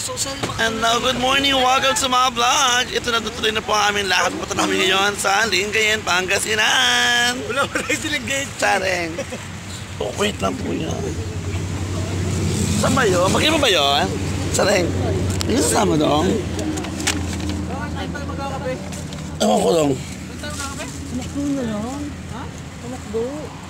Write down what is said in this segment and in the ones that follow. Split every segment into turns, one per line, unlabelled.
And now, good morning, welcome to my vlog. Ito na, tutuloy na po ang aming lakad. Pupunta namin ngayon sa Lingayen, Pangasinan.
Wala yung Lingayen.
Sareng. Oh, wait lang po yan. Saan ba yun? Magkaiba ba yun? Sareng. Yung sasama doon? Ewan ko lang.
Tumakbo na lang. Ha? Tumakbo.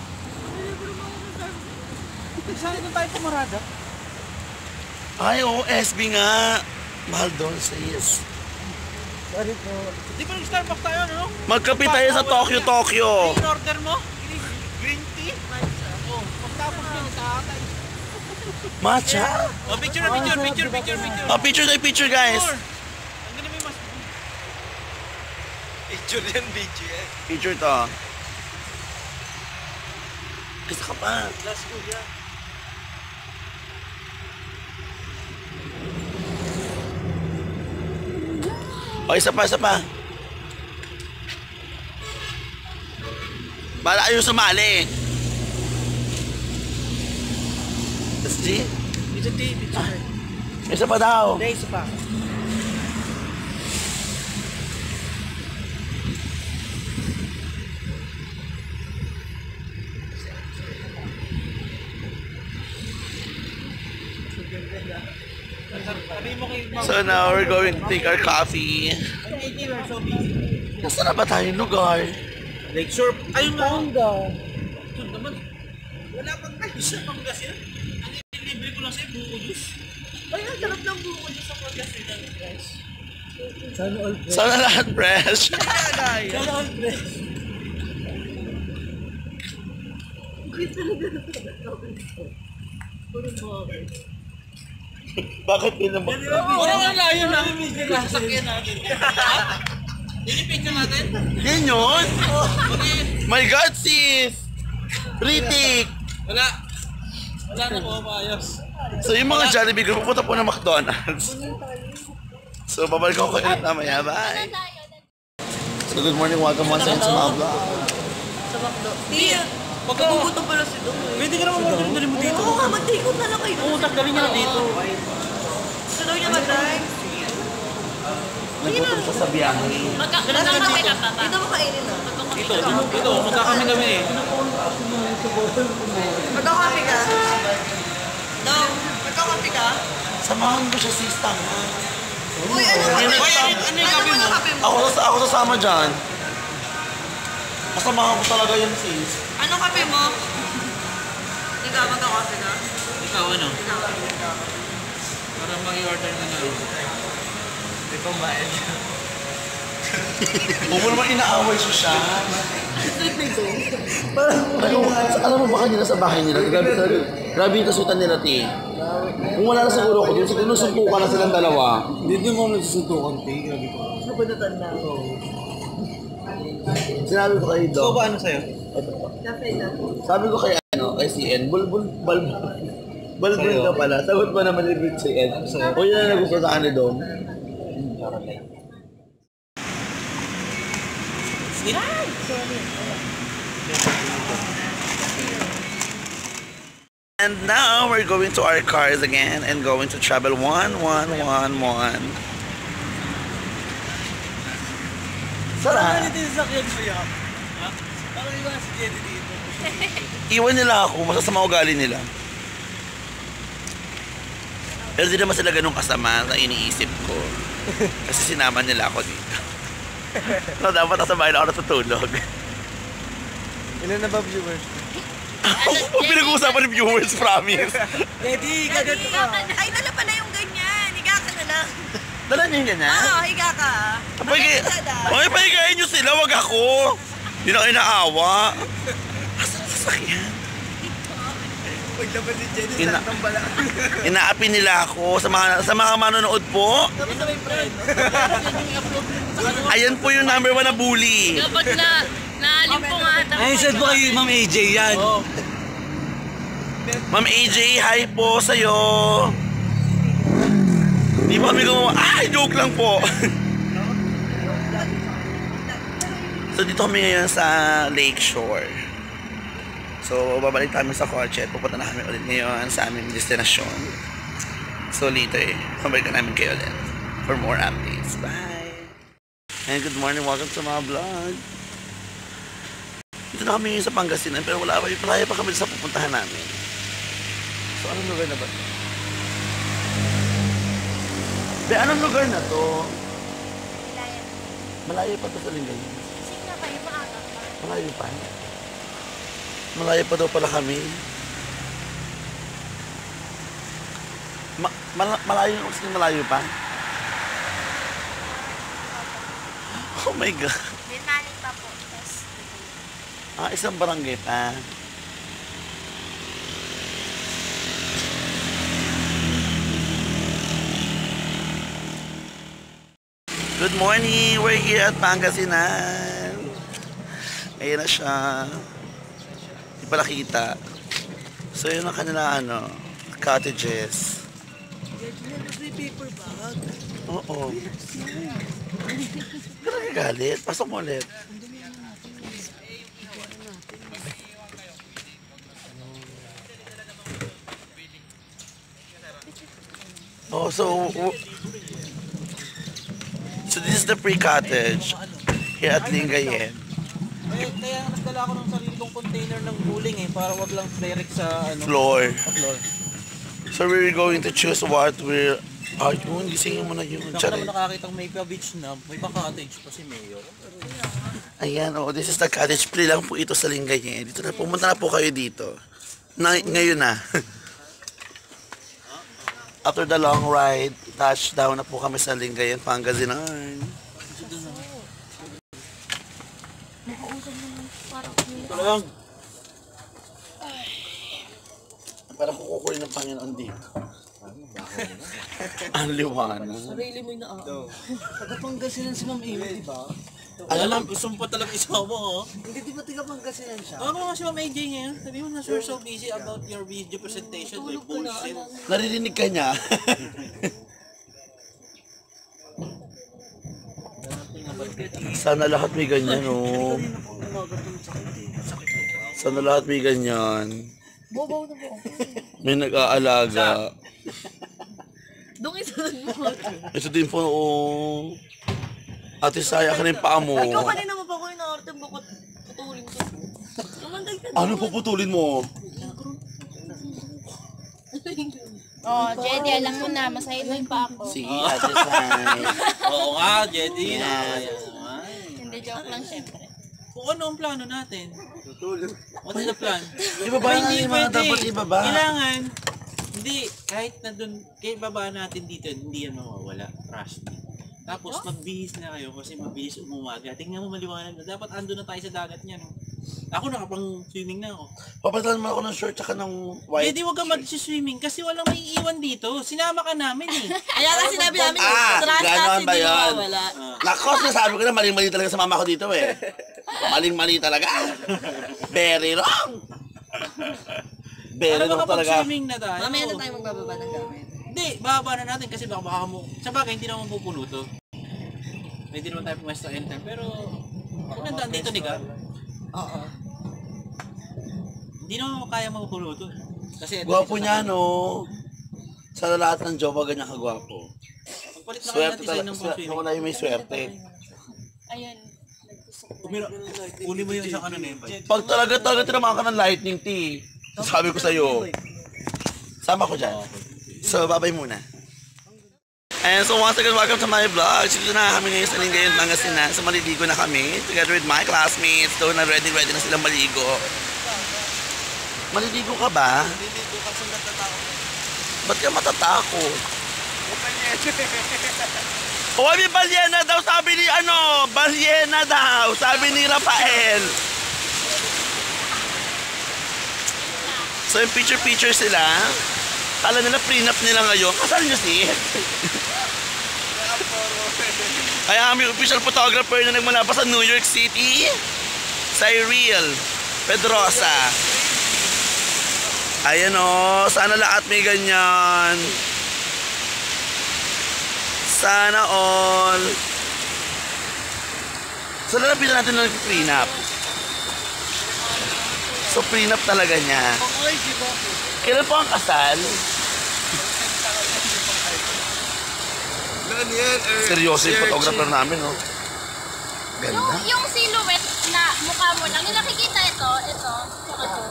Saan ito tayo pumarada?
Ay, oo, SB nga. Mahal doon, sis.
Sorry po. Di ba nag-Starbucks tayo, no?
Magkape tayo sa Tokyo, Tokyo.
In order mo? Green tea? Oo. Pagtapos nyo, nagkakatay.
Matcha?
Oh, picture.
Oh, picture guys.
Ang ganda may mas... Picture yan, video yan.
Picture to. Isa ka pa.
Last go yan.
O, isa pa. Bala kayo sumali. Tapos G?
Picture tea, picture.
Isa pa daw.
Isa pa.
So now we're going to take our coffee. Nasaan na ba tayong lugar?
Lakeshore. Ayun nga. Ito naman. Wala pang kayo sa Pangasinan. Ang libre ko lang sa'yo, buko juice. Ay, ang sarap ng buko juice sa Pangasinan, guys.
Sana lahat fresh.
Sana all fresh.
Bakit pinabak?
Wala layo na. Sasakyan natin. Yun yung picture natin?
Yan yun? My God, sis! Ritik!
Wala na po, maayos.
So yung mga Jollibee group, pupunta po ng McDonald's. So babalik ako kayo mamaya. Bye! So good morning, welcome once again sa mga vlog.
Sa McDo. Di, pagkabubuto pala si Dong.
Pwede ka naman magdali mo dito.
Oo nga, magtikot na lang kayo.
Oo, tagdali niya na dito.
Gusto daw niya mag-drive.
Nagputol siya sa biyahe.
Magkakape ka pa ba? Dito mo kainin na.
Dito, magkakami eh.
Magkakape ka? Dong, magkakape ka?
Samahan mo siya, sis, tama.
Uy, ano yung kape mo?
Ako sasama dyan. Kasamahan ko talaga yun, sis.
Ano kape mo? Ikaw, magkakape ka?
Ikaw ano?
Ikaw.
Para mag-i-order na nga. Ikaw bayad.
Huwag mo naman inaaway siya. Alam mo ba kanina sa bahay nila? Grabe yung kasutan nila, ti. Kung wala na siguro ako dun, siguro suntukan na silang dalawa.
Hindi mo nagsusuntukan, ti. Grabe ko.
Napunatan na ako.
Sinabi ko kay
Ikaw
Dom.
ba ano sa'yo?
Kape na.
Sabi ko kay CN, balbul ka pala. Sagot pa naman ni CN. O yun na nagusto sa akin ni Dom. And now we're going to our cars again and going to travel 1111. Sarap.
Dito yung sakyan mo yan. Ha? Parang iba si Jenny dito.
Iwan nila ako, masasama ugali nila. Pero di naman sila ganun kasama na iniisip ko. Kasi sinama nila ako dito. So dapat nasa bahay na ako natutulog.
Ilan na ba viewers?
Huwag pinag-uusapan ng viewers, promise.
Ready, gagat ka.
Ay, dala pala yung ganyan. Higa ka na lang.
Dala niyo yung ganyan?
Oo, higa ka.
Okay, pahigayin nyo sila, wag ako. Hindi na kayo naawa. Asan ang sasakyan?
Pagdapat si Jenny, sakang bala.
Inaapi nila ako sa mga manonood po.
Tapos na may friend.
Ayan po yung number 1 na bully.
Kapag naalim po nga.
Ay, said po kay Ma'am AJ yan.
Ma'am AJ, hi po sa'yo. Di ba kami gumawa? Ay, joke lang po. So dito kami ngayon sa Lakeshore. So babalik kami sa kotse at pupunta na kami ulit ngayon sa aming destinasyon. So later, pabalikan namin kayo ulit for more updates. Bye! And good morning, welcome to my vlog. Dito na kami sa Pangasinan pero malayo pa kami sa pupuntahan namin. So anong lugar na ba ito? Be, anong lugar na to? Malayo pa to sa Lingayen. Malayo pa? Malayo pa daw pala kami. Malayo pa? Oh my God.
Binali pa po.
Isang barangay pa. Good morning! We're here at Pangasinan. Ayan na siya. Hindi pala kita. So yun ang kanila cottages.
Paper bag.
Oo. Ganun ka galit. Pasok mo ulit. Oh, so this is the pre-cottage here at Lingayen.
Kaya nagdala ako ng sarili kong container ng uling para wag lang direct sa
Floor.
floor.
So we're going to choose what we're... yun, gisingin mo na yun.
Saka naman nakakitang may beach na, may cottage pa si Mayor.
Ayan, this is the cottage. Free lang po ito sa Lingayen. Dito na, pumunta na po kayo dito. Ngayon na. After the long ride, touchdown na po kami sa Lingayen, Pangasinan.
Talagang.
Parang kukukulin ng Panginoon dito. Ang liwanag.
Sarili mo yung taga Pangasinan si Ma'am Amy, di ba?
Alam,
gusto mo pa talagang isama,
Hindi, di ba taga Pangasinan siya?
Ano nga si Ma'am AJ ngayon? Sabi mo na, you're so busy about your video presentation. May bullshit.
naririnig ka niya. Sana lahat may ganyan, oh. Sana lahat may ganyan.
Bobaw na po.
May nag-aalaga.
Doon isunod mo.
Ito din po, oh. Ate Saya ka rin paa mo.
Ikaw kanina mo pa ko yung naorte bukot putulin ko. Lumandag ka
Ano puputulin mo?
Oh, Jedy, alam mo na, masahid mo pa ako.
Sige, Ate Saya.
Oo nga, Jedy.
Hindi, joke lang syempre.
Kung ano ang plano natin? What is the plan?
Ibaba na yung mga dapat ibaba.
Kailangan, hindi, kahit na dun, ibaba natin dito, hindi yan mawawala. Trust me. Tapos magbihis na kayo kasi mabilis umumaga. Tingnan mo maliwanag na. Dapat ando na tayo sa dagat niyan. Ako nakapang swimming na ako.
Papatalan mo ako ng short tsaka ng white.
Hindi, wag ka mag-swimming kasi walang may iwan dito. Sinama ka namin eh.
Kaya nga sinabi namin,
ganon ba yun?
wala.
Nako, sinasabi ko na maling-mali talaga sa mama ko dito eh. Maling-mali talaga. Very wrong. Very
Para
wrong talaga.
makapag-swimming na tayo.
Mamaya na tayo magbababa ng gamit.
Hindi, bababa na natin kasi baka mo. Sa bagay, hindi naman pupuno to. Hindi naman tayo pumesto anytime. Pero, kung nandaan dito ni Gab,
Oo.
hindi naman kaya mapupuno to. Kasi
Gwapo niya, no? Sa lahat ng jowa, ganyan kagwapo.
Pagpalit na kayo
Swerte
natin sa inyong
talaga.
pang-swimming.
Wala yung may swerte.
Ayun.
Uli mo yung isang ano na yun.
Pag talaga tinamaan ka ng lightning, T. Sabi ko sa'yo. Sama ko dyan. So, babay muna. And so once again, welcome to my vlog. Dito na kami ngayon sa Lingayen, Pangasinan. So maliligo na kami together with my classmates. So na ready na silang maligo. Maliligo ka ba?
Maliligo kasi natatakot.
Ba't ka matatakot? Hoy, may balyena daw, sabi ni balyena daw, sabi ni Rafael. So yung picture sila. Kala nila prenup nila ngayon. Kasal nyo si? Kaya kami official photographer na nagmula pa sa New York City. Cyril Pedrosa. Ayan o, sana lahat may ganyan. Sana all. So lalapin natin na nag-prenup. So prenup talaga niya. Kailan po ang kasal? Seryoso yung photographer namin, no? Ganda.
Yung silhouette na mukha mo lang, yung nakikita ito, tsaka ito.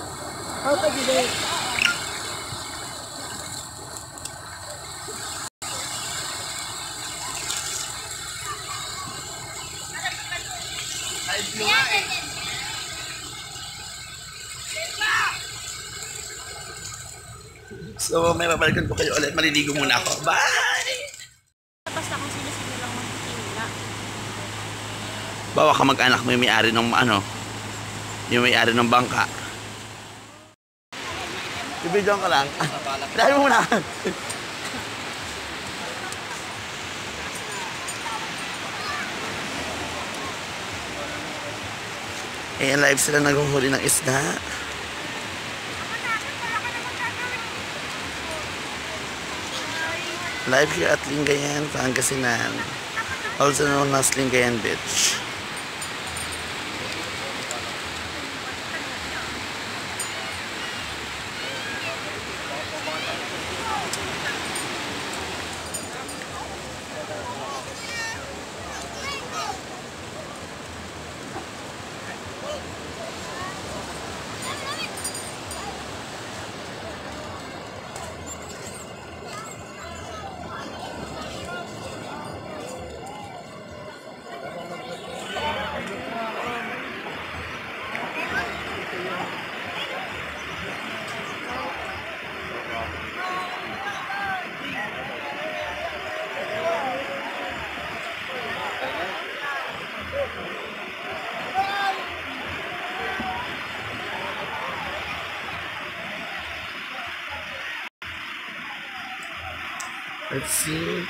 So, may babalikan ko kayo ulit. Maliligo muna ako. Bye!
Basta kung sino-sino lang makikita.
Bawa ka mag-anak mo yung may-ari ng ano, yung may-ari ng bangka. Ibigyan ka lang. Dahil mo muna. Eh, live sila naghuhuli ng isda. Live here at Lingayen, Pangasinan. Also known as Lingayen Beach. Let's see.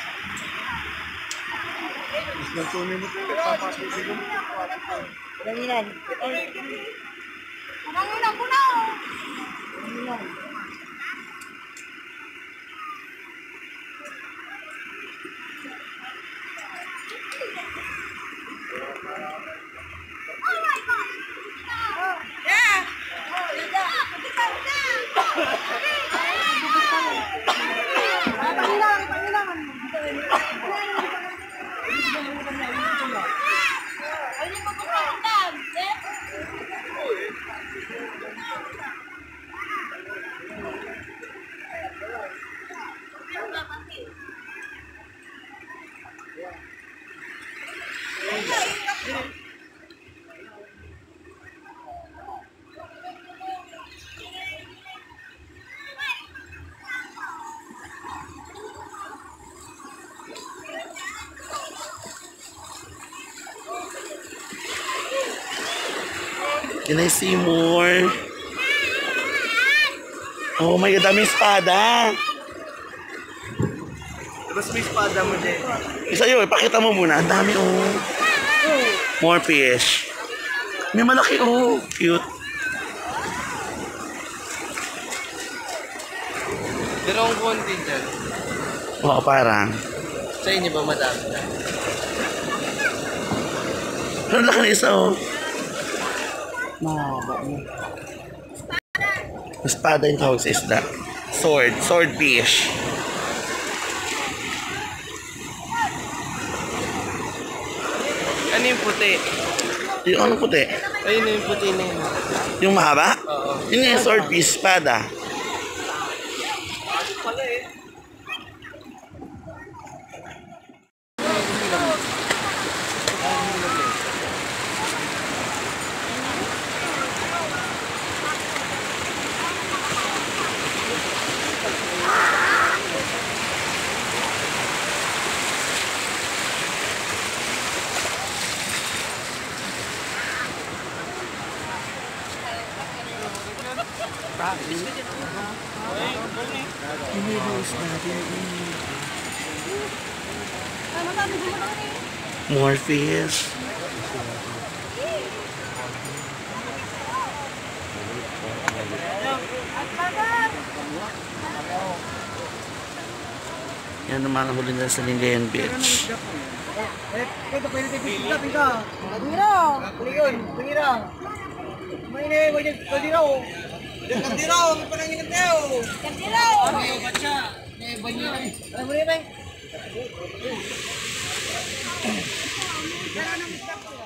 Can I see more? Oh my God, daming espada.
Tapos may espada mo din.
Isa yun, ipakita mo muna. Ang dami, oh. More fish. May malaki, oh. Cute.
Dirong konti dyan.
Oo, parang.
Sa inyo ba madami na?
Ang laki na isa, oh. Espada yung tawag sa isda. Sword fish.
Ano yung puti?
Yung ano puti?
Ayun yung puti na yun.
Yung mahaba?
Oo.
Yun yung sword fish, espada.
Pala eh. More fish. Yan naman ang huli nila sa Lingayen Beach.
Pero nang isda po.